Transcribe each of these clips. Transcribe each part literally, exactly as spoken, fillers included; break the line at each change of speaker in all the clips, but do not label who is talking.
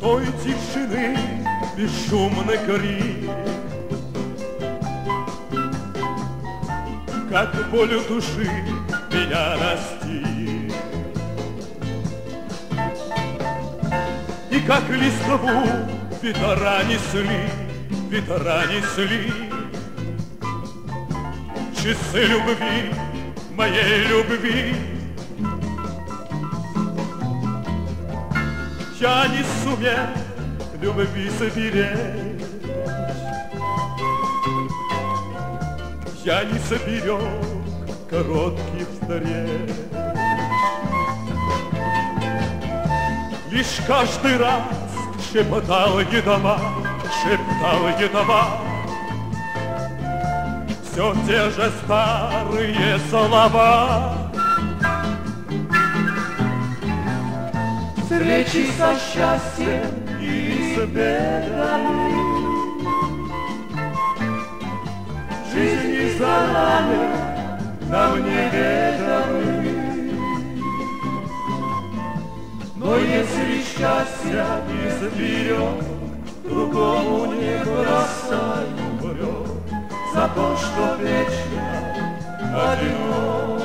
той тишины бесшумный крик, как боль души меня настиг. И как листву ветра несли, ветра несли часы любви, моей любви. Я не сумел любви соберечь, я не соберег коротких встреч. Лишь каждый раз шептал едва, шептал едва все те же старые слова.
Встречи со счастьем и с бедами, жизни за нами нам неведомы. Но если счастья не заберем, другому не бросай врёт за то, что вечно одинок.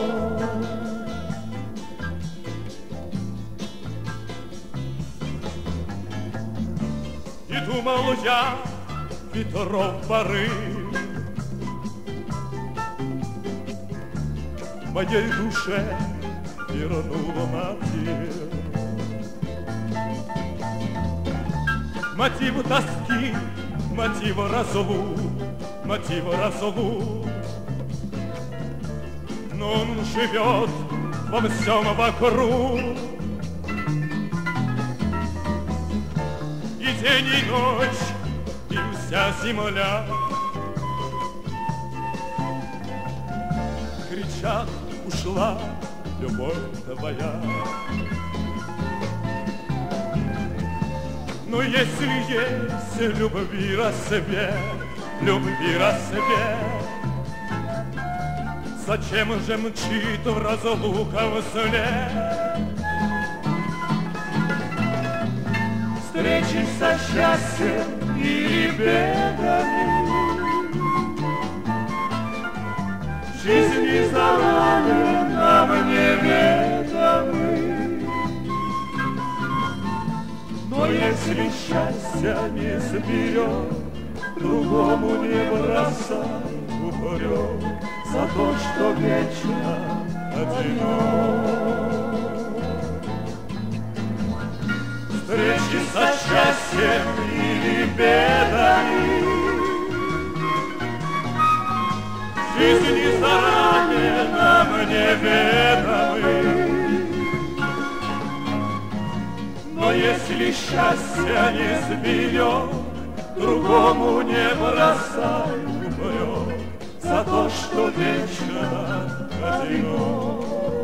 И думал я ветров порыв в моей душе вернула мотив. Мотив тоски, мотив разлук, мотив разлук. Но он живет во всем вокруг. И день, и ночь, и вся земля кричат: ушла любовь твоя. Но если есть любви рассвет, любви рассвет, зачем же мчит в разлуках вслед?
Встречи со счастьем и бедами, жизни за нами нам неведомы. Но если счастья не соберем, другому не бросай упрек за то, что вечно одинок. Встречи со счастьем или бедами, жизни заранее нам неведомы. Но если счастья не сберем, другому не бросай упрек за то, что вечно одинок.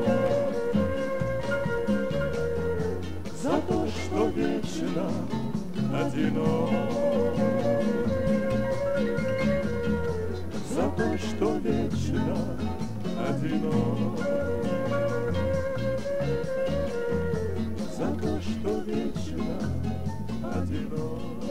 За то, что вечно одинок. За то, что вечно одинок. За то, что вечно одинок.